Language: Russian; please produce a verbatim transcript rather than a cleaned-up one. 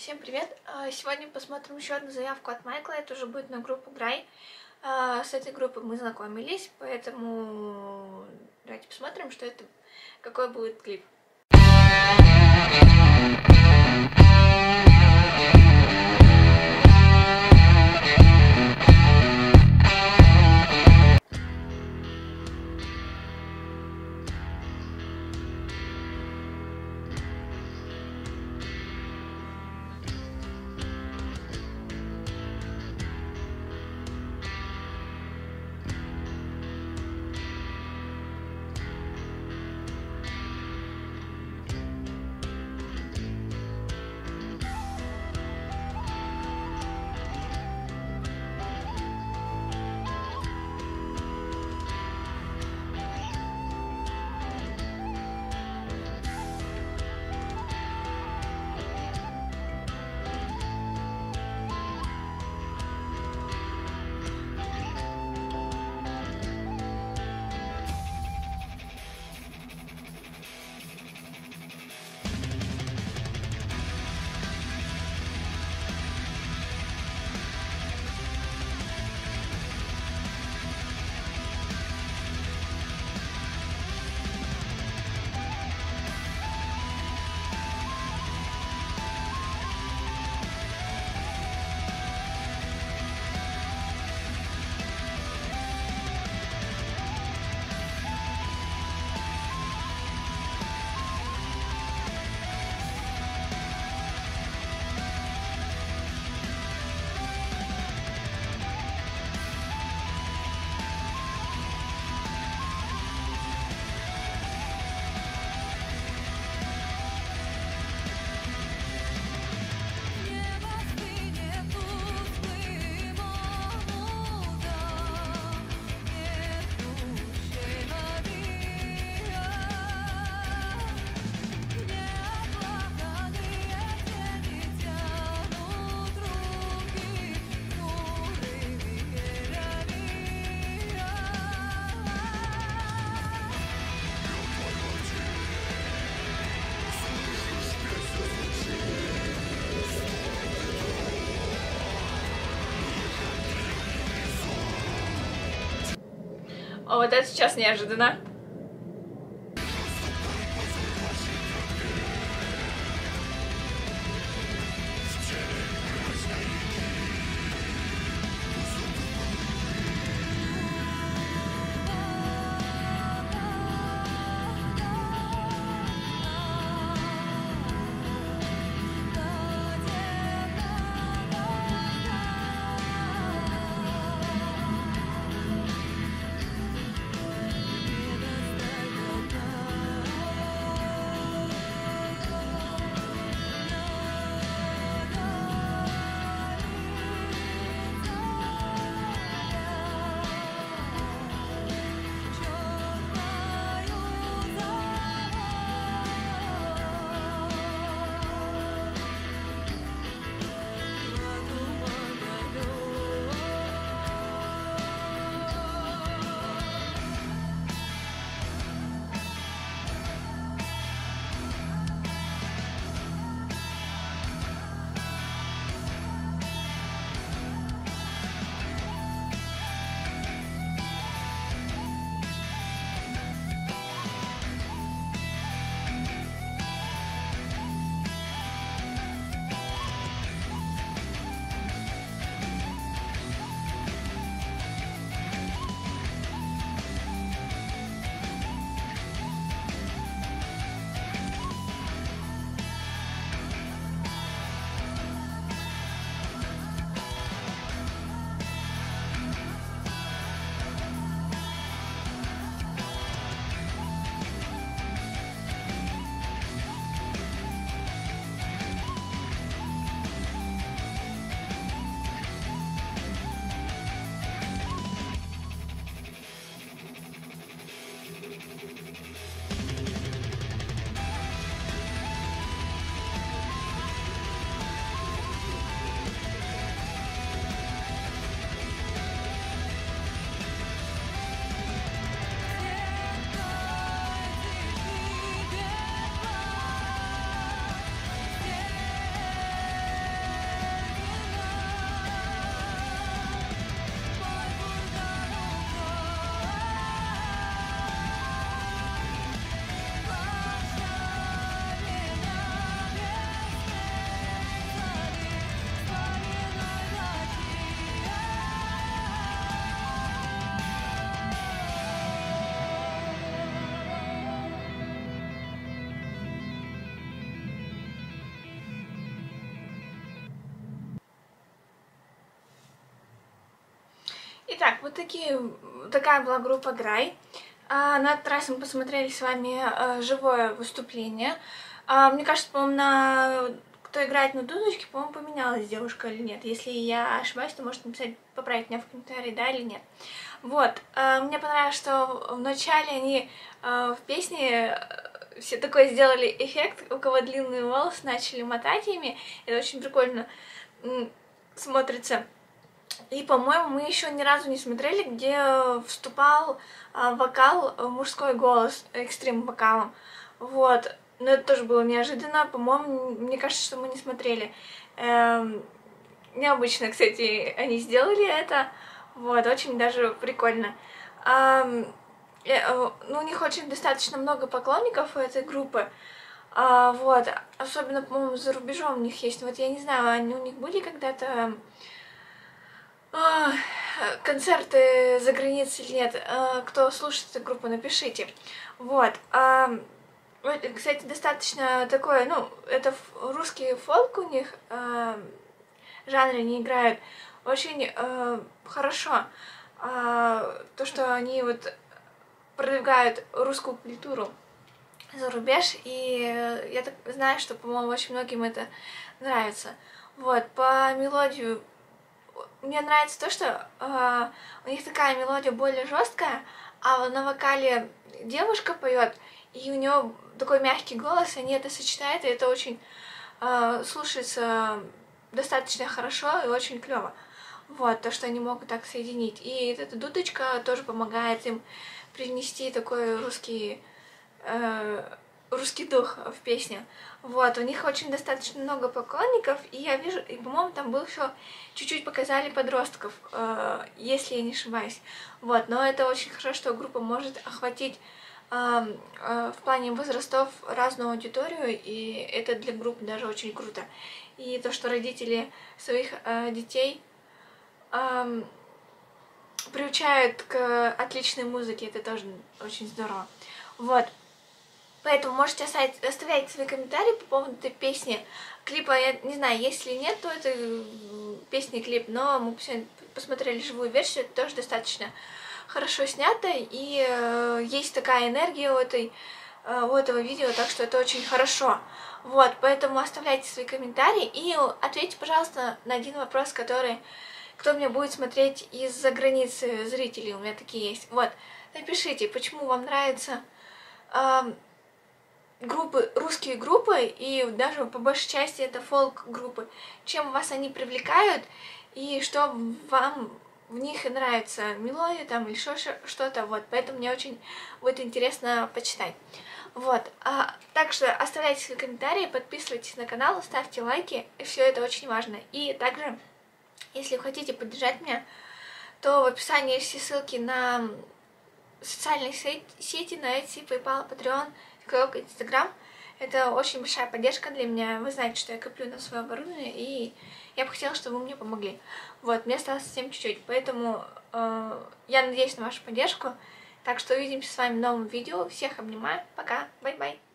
Всем привет! Сегодня посмотрим еще одну заявку от Майкла. Это уже будет на группу Грай. С этой группой мы знакомились, поэтому давайте посмотрим, что это, какой будет клип. О, вот это сейчас неожиданно. вот такие, такая была группа Грай. На этот раз мы посмотрели с вами живое выступление. Мне кажется, по-моему, на... кто играет на дудочке, по-моему, поменялась девушка или нет. Если я ошибаюсь, то можете написать, поправить меня в комментарии, да или нет. Вот. Мне понравилось, что вначале они в песне все такое сделали эффект, у кого длинные волосы, начали мотать ими. Это очень прикольно смотрится. И, по-моему, мы еще ни разу не смотрели, где вступал а, вокал, мужской голос, экстрим-вокалом. Вот. Но это тоже было неожиданно. По-моему, мне кажется, что мы не смотрели. Эм, необычно, кстати, они сделали это. Вот, очень даже прикольно. Эм, э, ну, у них очень достаточно много поклонников у этой группы. А, вот. Особенно, по-моему, за рубежом у них есть. Вот я не знаю, они у них были когда-то... концерты за границей или нет, кто слушает эту группу, напишите. Вот. Кстати, достаточно такое, ну, это русский фолк у них, жанры не играют очень хорошо. То, что они вот продвигают русскую культуру за рубеж, и я так знаю, что, по-моему, очень многим это нравится. Вот, по мелодию мне нравится то, что э, у них такая мелодия более жесткая, а на вокале девушка поет, и у нее такой мягкий голос, они это сочетают, и это очень э, слушается достаточно хорошо и очень клево. Вот, то, что они могут так соединить. И эта дудочка тоже помогает им привнести такой русский, э, русский дух в песню. Вот, у них очень достаточно много поклонников, и я вижу, и, по-моему, там был еще чуть-чуть показали подростков, э, если я не ошибаюсь. Вот, но это очень хорошо, что группа может охватить э, э, в плане возрастов разную аудиторию, и это для группы даже очень круто. И то, что родители своих э, детей э, приучают к отличной музыке, это тоже очень здорово. Вот. Поэтому можете оставить, оставлять свои комментарии по поводу этой песни. Клипа, я не знаю, есть или нет, то это песня и клип, но мы сегодня посмотрели живую версию, это тоже достаточно хорошо снято, и э, есть такая энергия у, этой, э, у этого видео, так что это очень хорошо. Вот, поэтому оставляйте свои комментарии и ответьте, пожалуйста, на один вопрос, который, кто меня будет смотреть из-за границы зрителей, у меня такие есть. Вот, напишите, почему вам нравится... Э, группы, русские группы, и даже по большей части это фолк-группы, чем вас они привлекают, и что вам в них нравится, мелодия там или что-то, вот, поэтому мне очень будет интересно почитать. Вот, а, так что оставляйте свои комментарии, подписывайтесь на канал, ставьте лайки, все это очень важно. И также, если вы хотите поддержать меня, то в описании есть все ссылки на социальные сети, на Etsy, PayPal, Patreon, Инстаграм. Это очень большая поддержка для меня. Вы знаете, что я коплю на свое оборудование, и я бы хотела, чтобы вы мне помогли. Вот, мне осталось совсем чуть-чуть, поэтому э, я надеюсь на вашу поддержку. Так что увидимся с вами в новом видео. Всех обнимаю. Пока. Бай-бай.